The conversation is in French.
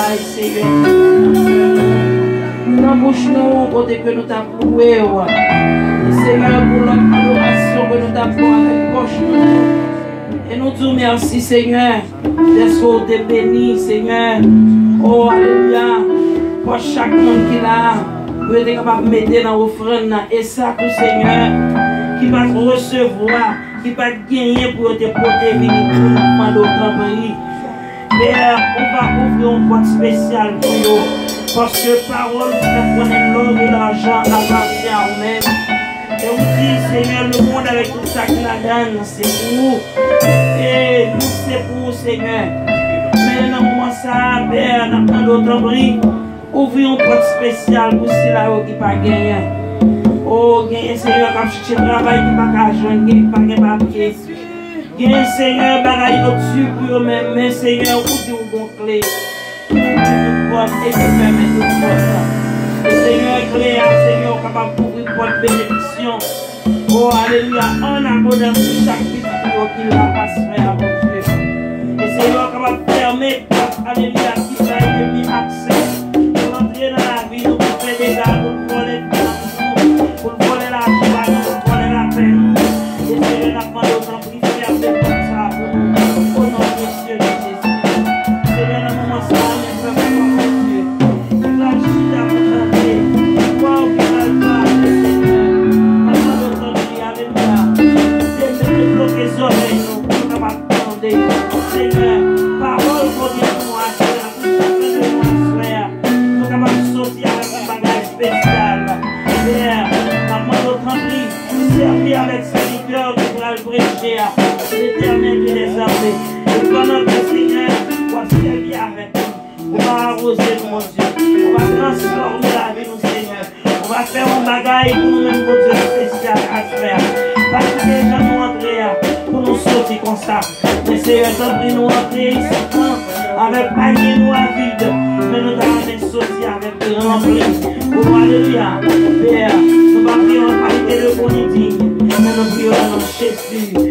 travail, Seigneur. Nous bouche-nous côté que nous t'avons loué. Seigneur, pour l'adoration que nous t'avons avec poche. Et nous disons merci, Seigneur, d'être te béni, Seigneur. Oh, alléluia. Pour chaque monde qui l'a, vous êtes capable de mettre dans l'offrande. Et ça, tout Seigneur, qui va recevoir, qui va gagner pour te porter venir pour nous demander au grand pays. Père, on va ouvrir une porte spéciale pour nous. Parce que parole, vous prenez l'or et l'argent appartient à vous-même. Et vous dites, Seigneur, le monde avec tout ça qui la donne, c'est pour vous. Et nous, c'est pour vous, Seigneur. Mais dans le moment ça, Père, dans le d'autres bris, ouvrez une porte spéciale pour ceux là qui ne pas gagner. Oh, gagner, Seigneur, comme je travaille, qui ne pas joindre, qui ne pas papier. Gagner, Seigneur, bagaille au-dessus pour eux-mêmes. Mais, Seigneur, vous dites une bonne clé. Porte et qui permet toute porte. Et Seigneur, clé, Seigneur, capable d'ouvrir porte bénédiction. Oh, alléluia, en abondance sur chaque petite qui la passe à mon Dieu. Et Seigneur, capable de permettre, alléluia, qui ça ait mis accès pour entrer dans la vie, pour faire des gars, pour voler la joie, pour voler la paix. Et Seigneur, la demande aux gens qui faire des comme ça pour nous. Au nom de Jésus. Seigneur, dans le moment ça, les frères, mon Dieu. Il va juste à vous tenter. Wow, qu'il va le faire, Seigneur. Maintenant, notre vie, alléluia. Seigneur, bloquez les oreilles, nous, pour nous attendre. Seigneur, parole pour Dieu, nous, à faire, pour chacun de nous, frère. Nous sommes capables de sortir avec un bagage spécial. Père, maman, notre vie, servir avec serviteur qui pourra le prêcher à l'éternel de les armées. Et pendant que Seigneur, on va servir avec nous, on va arroser mon Dieu, on va transformer la vie, nous Seigneur. On va faire un bagage pour nous-mêmes, pour Dieu spécial à faire. Parce que les gens nous entrent pour nous sortir comme ça. Mais Seigneur, tant pis nous entrer ici, avec panier nous à vide, mais nous allons sortir avec le rempli. Oh, alléluia, Père, nous ne prions pas de bonité, mais nous prions dans Jésus.